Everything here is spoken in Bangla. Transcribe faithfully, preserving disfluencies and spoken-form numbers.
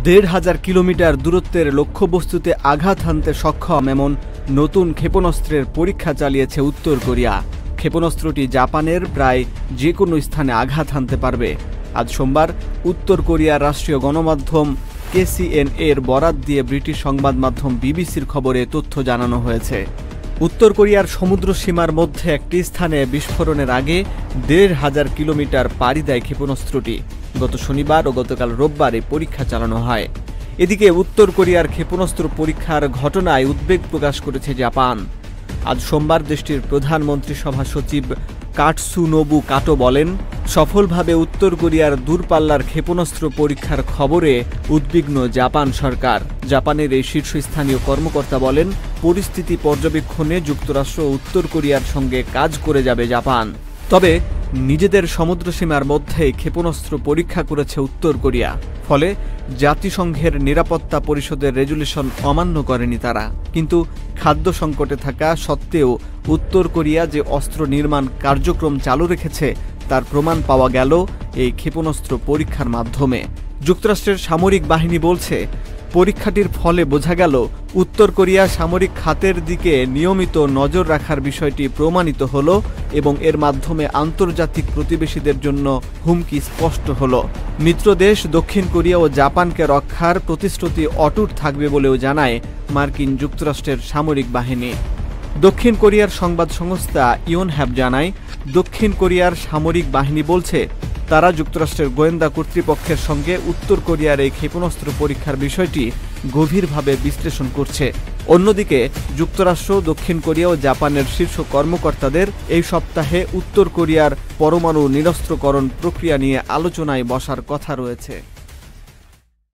দেড় হাজার কিলোমিটার দূরত্বের লক্ষ্যবস্তুতে আঘাত হানতে সক্ষম এমন নতুন ক্ষেপণাস্ত্রের পরীক্ষা চালিয়েছে উত্তর কোরিয়া। ক্ষেপণাস্ত্রটি জাপানের প্রায় যে কোনো স্থানে আঘাত হানতে পারবে। আজ সোমবার উত্তর কোরিয়ার রাষ্ট্রীয় গণমাধ্যম কেসিএন এর বরাত দিয়ে ব্রিটিশ সংবাদ মাধ্যম বিবিসির খবরে তথ্য জানানো হয়েছে। উত্তর কোরিয়ার সমুদ্র সীমার মধ্যে একটি স্থানে বিস্ফোরণের আগে দেড় হাজার কিলোমিটার পাড়ি দেয় ক্ষেপণাস্ত্রটি। গত শনিবার ও গতকাল রোববার এই পরীক্ষা চালানো হয়। এদিকে উত্তর কোরিয়ার ক্ষেপণাস্ত্র পরীক্ষার ঘটনায় উদ্বেগ প্রকাশ করেছে জাপান। আজ সোমবার দেশটির প্রধানমন্ত্রী সভা সচিব কাটসুনোবু কাটো বলেন, সফলভাবে উত্তর কোরিয়ার দূরপাল্লার ক্ষেপণাস্ত্র পরীক্ষার খবরে উদ্বিগ্ন জাপান সরকার। জাপানের এই শীর্ষস্থানীয় কর্মকর্তা বলেন, পরিস্থিতি পর্যবেক্ষণে যুক্তরাষ্ট্র ও উত্তর কোরিয়ার সঙ্গে কাজ করে যাবে জাপান। তবে নিজেদের সমুদ্রসীমার মধ্যে ক্ষেপণাস্ত্র পরীক্ষা করেছে উত্তর কোরিয়া, ফলে জাতিসংঘের নিরাপত্তা পরিষদের রেজুলেশন অমান্য করেনি তারা। কিন্তু খাদ্য সংকটে থাকা সত্ত্বেও উত্তর কোরিয়া যে অস্ত্র নির্মাণ কার্যক্রম চালু রেখেছে তার প্রমাণ পাওয়া গেল এই ক্ষেপণাস্ত্র পরীক্ষার মাধ্যমে। যুক্তরাষ্ট্রের সামরিক বাহিনী বলছে, পরীক্ষাটির ফলে বোঝা গেল উত্তর কোরিয়া সামরিক খাতের দিকে নিয়মিত নজর রাখার বিষয়টি প্রমাণিত হলো এবং এর মাধ্যমে আন্তর্জাতিক প্রতিবেশীদের জন্য হুমকি স্পষ্ট হলো। মিত্রদেশ দক্ষিণ কোরিয়া ও জাপানকে রক্ষার প্রতিশ্রুতি অটুট থাকবে বলেও জানায় মার্কিন যুক্তরাষ্ট্রের সামরিক বাহিনী। দক্ষিণ কোরিয়ার সংবাদ সংস্থা ইয়োনহ্যাপ জানায়, দক্ষিণ কোরিয়ার সামরিক বাহিনী বলছে তারা যুক্তরাষ্ট্রের গোয়েন্দা কর্তৃপক্ষের সঙ্গে উত্তর কোরিয়ার এই ক্ষেপণাস্ত্র পরীক্ষার বিষয়টি গভীরভাবে বিশ্লেষণ করছে। অন্যদিকে যুক্তরাষ্ট্র, দক্ষিণ কোরিয়া ও জাপানের শীর্ষ কর্মকর্তাদের এই সপ্তাহে উত্তর কোরিয়ার পরমাণু নিরস্ত্রকরণ প্রক্রিয়া নিয়ে আলোচনায় বসার কথা রয়েছে।